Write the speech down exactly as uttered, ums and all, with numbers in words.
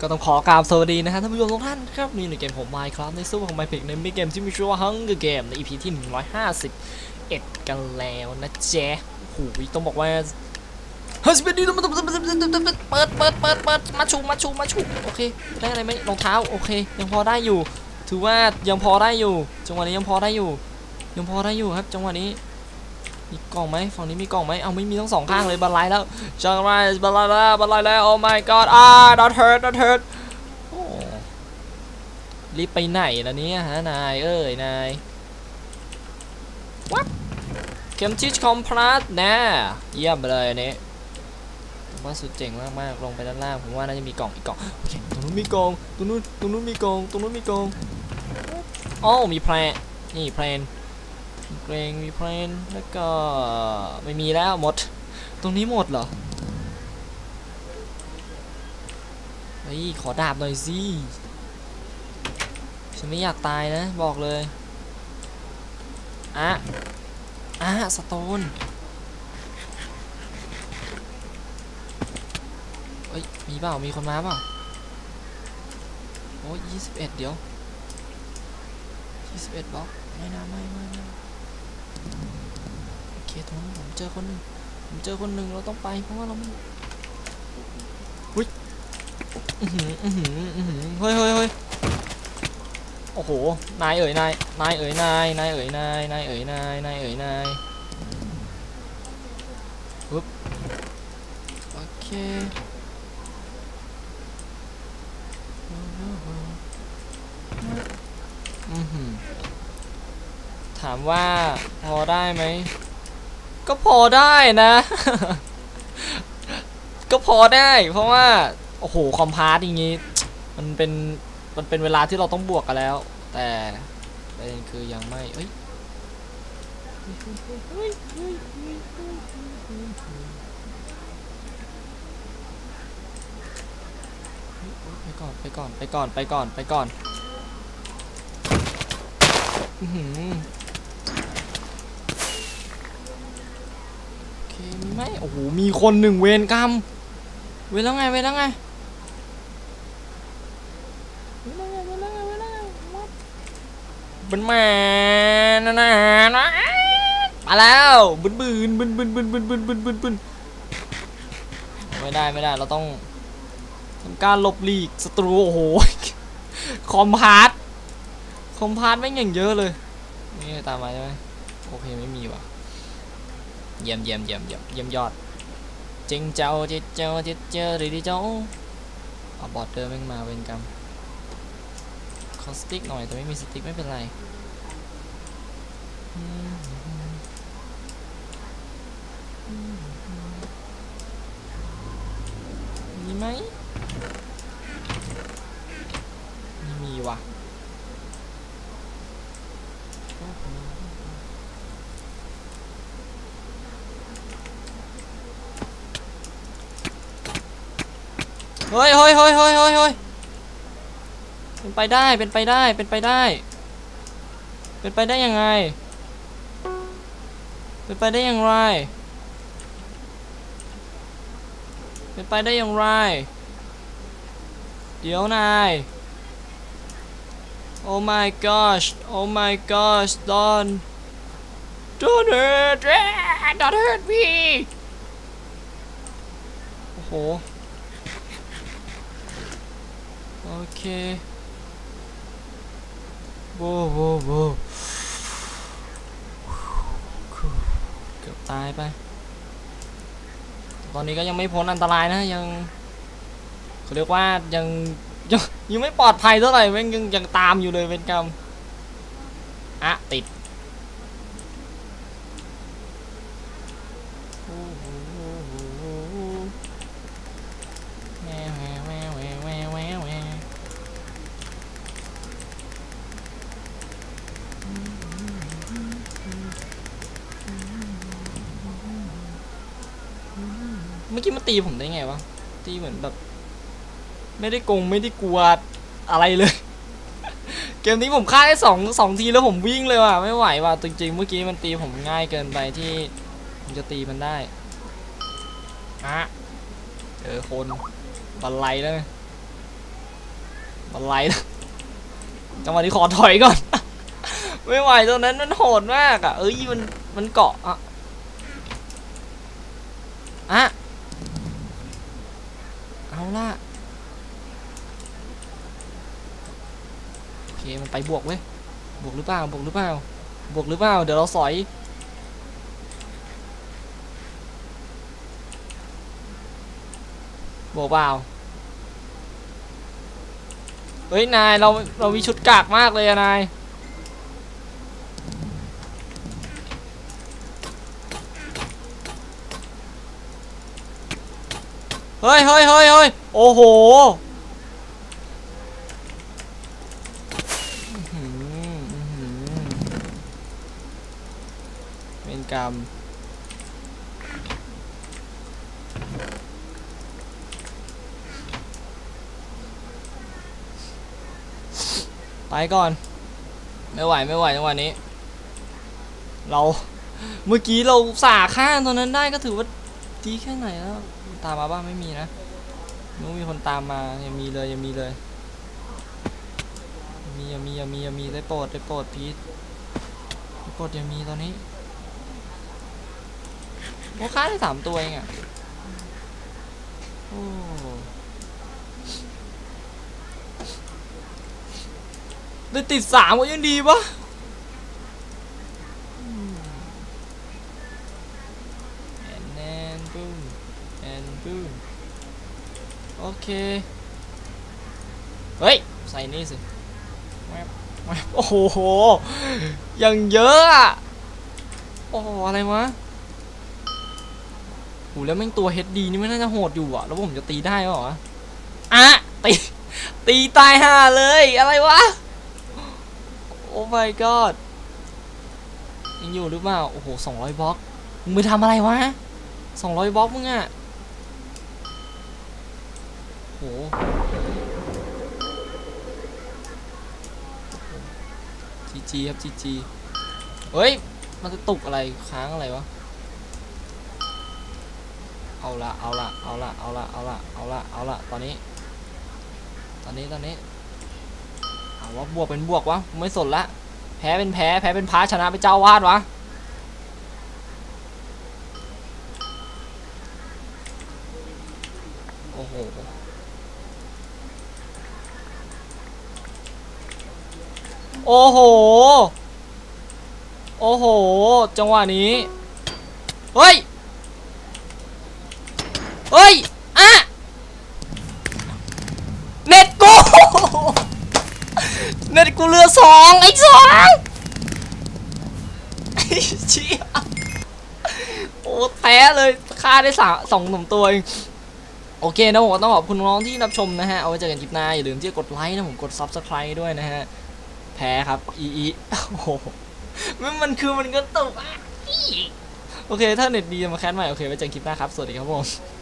ก็ต้องขอกราบสวัสดีนะฮะท่านผู้ชมทุกท่านครับนี่ในเกมผม Minecraft ในสู้ของ Minecraft ในมิเกมที่มีชื่อว่า Hunger Game ใน อี พี ที่หนึ่งร้อยห้าสิบเอ็ดกันแล้วนะเจ๊โอ้โหต้องบอกว่าเฮ้ยเปิดเปิดเปิดเปิดเปิดเปิดมาชูมาชูมาชูโอเคได้อะไรไหมรองเท้าโอเคยังพอได้อยู่ถือว่ายังพอได้อยู่จังหวะนี้ยังพอได้อยู่ยังพอได้อยู่ครับจังหวะนี้มีกล่องไหมฝั่งนี้มีกล่องไหมเอาไม่มีทั้งสองข้างเลยบันไลแล้วจังไรบันไลแล้วบันไลแล้วโอ้ my god อ่า not hurt not hurt รีบไปไหนล่ะเนี่ยฮะนายเอ้ยนายวัดเข็มทิชคอมพลัสนะเยี่ยมไปเลยอันนี้ผมว่าสุดเจ๋งมากๆลงไปด้านล่างผมว่าน่าจะมีกล่องอีกกล่องโอเคตรงนู้นมีกล่องตรงนู้นตรงนู้นมีกล่องตรงนู้นมีกล่องอ๋อมีแพลนนี่แพลนเกรงมีแพลนแล้วก็ไม่มีแล้วหมดตรงนี้หมดเหรอเฮ้ยขอดาบหน่อยสิฉันไม่อยากตายนะบอกเลยอ่ะอ่ะสโตนเฮ้ยมีเปล่ามีคนมาเปล่าโอ้ยยี่สิบเอ็ดเดี๋ยวยี่สิบเอ็ดบล็อกไม่นะไม่ไม่ไม่โอเคตรงนั้นผมเจอคนหนึ่งผมเจอคนหนึ่งเราต้องไปเพราะว่าเราไม่หุ้ยอือหืออือหืออือหือเฮ้ยเฮ้ยเฮ้ยโอ้โหนายเอ๋ยนายนายเอ๋ยนายนายเอ๋ยนายนายเอ๋ยนายนายเอ๋ยนายปึ๊บโอเคอือหือถามว่าพอได้ไหมก็พอได้นะ ก็พอได้เพราะว่าโอ้โหคอมพาร์ตอย่างงี้มันเป็นมันเป็นเวลาที่เราต้องบวกกันแล้วแต่ประเด็นคือยังไม่เอ้ยไปก่อนไปก่อนไปก่อนไปก่อนไปก่อนอือหือโอเคมีไหมโอ้โหมีคนหนึ่งเวรกรรมเวรแล้วไงเวรแล้วไงเป็นแม่นะนะนะมาแล้วบึนบึนบึนบึนบึนบึนบึนบึนบึนบึนไม่ได้ไม่ได้เราต้องทำการหลบหลีกศัตรูโอ้โหคอมพาร์ตคอมพาร์ตไม่อย่างเยอะเลยนี่ตามมาใช่ไหมโอเคไม่มีว่ะเยี่ยมเยี่ยมเยี่ยมเยี่ยมเยี่ยมยอดจริงเจ้าเจ้าเจ้าเจ้าเจ้าดีดีเจ้าเอาบอดเดิมแม่งมาเป็นกรรมขอสติ๊กหน่อยแต่ไม่มีสติ๊กไม่เป็นไรมีไหมไม่มีว่ะเฮ้ยเฮ้ยเฮ้ยเฮ้ยเฮ้ยเฮ้ยเป็นไปได้เป็นไปได้เป็นไปได้เป็นไปได้ยังไงเป็นไปได้อย่างไรเป็นไปได้อย่างไรเดี๋ยวนาย Oh my gosh Oh my gosh don't don't hurt don't hurt me โอ้โหโอเคโว้โว้โว้เกือบตายไปตอนนี้ก็ยังไม่พ้นอันตรายนะยังเขาเรียกว่ายังยังยังไม่ปลอดภัยเท่าไหร่แม่งยังยังตามอยู่เลยเป็นกรรมอะติดเมื่อกี้มันตีผมได้ไงวะตีเหมือนแบบไม่ได้กงไม่ได้กลัวอะไรเลยเกมนี้ผมฆ่าได้สองสองทีแล้วผมวิ่งเลยว่ะไม่ไหวว่ะจริงๆเมื่อกี้มันตีผมง่ายเกินไปที่ผมจะตีมันได้อะเจอคนบันไลแล้วมันไล่จังหวะนี้ขอถอยก่อน ไม่ไหวตรงนั้นมันโหดมากอ่ะเอ้ยมันมันเกาะอ่ะอะเอาล่ะโอเคมันไปบวกเว้ยบวกหรือเปล่าบวกหรือเปล่าบวกหรือเปล่าเดี๋ยวเราสอยบวกเปล่าเฮ้ยนายเราเรามีชุดกากมากเลยอะนายเฮ้ยเฮ้ยเฮ้ยเฮ้ยโอ้โหเป็นกรรมไปก่อนไม่ไหวไม่ไหวจังหวะนี้เราเมื่อกี้เราสาข้างตอนนั้นได้ก็ถือว่าดีแค่ไหนแล้วตามมาบ้างไม่มีนะนู้มีคนตามมายังมีเลยยังมีเลยมียังมียังมียังมีได้โปรดได้โปรดพีทได้โปรดยังมีตอนนี้โอ้ค่าได้สามตัวเองอ่ะโอ้ได้ติดสามก็ยังดีปะแอนแอนบูมแอนบูมโอเคเฮ้ยใส่นี่สิโอ้โหยังเยอะอ่ะโอ้อะไรวะโหแล้วแม่งตัว เอช ดี นี่ไม่น่าจะโหดอยู่อ่ะแล้วผมจะตีได้หรออ่ะตีตีตายห่าเลยอะไรวะโอ้ my god ยังอยู่หรือเปล่าโอ้โหสองร้อยบล็อกมึงไปทำอะไรวะสองร้อยบล็อกมึงอ่ะโหจีจีครับจีจีเฮ้ยมันจะตกอะไรค้างอะไรวะเอาละเอาละเอาละเอาละเอาละเอาละเอาละตอนนี้ตอนนี้ตอนนี้เอาว่าบวกเป็นบวกวะไม่สนละแพ้เป็นแพ้แพ้เป็นพระชนะเป็นเจ้าวาดวะโอ้โหโอ้โหโอ้โหจังหวะนี้เฮ้ยเฮ้ยอะเน็ตกูเน็ตกูเรือสองไอ้สองไอ้เชี่ยโอ้แพ้เลยฆ่าได้สามสองหนุ่มตัวเองโอเคนะผมก็ต้องขอบคุณน้องที่รับชมนะฮะเอาไว้เจอกันคลิปหน้าอย่าลืมที่จะกดไลค์นะผมกด ซับสไครบ์ ด้วยนะฮะแพ้ครับอีอีโอ้โหมันมันคือมันก็ตกอ่ะโอเคถ้าเน็ตดีมาแคสใหม่โอเคไว้เจอกันคลิปหน้าครับสวัสดีครับผม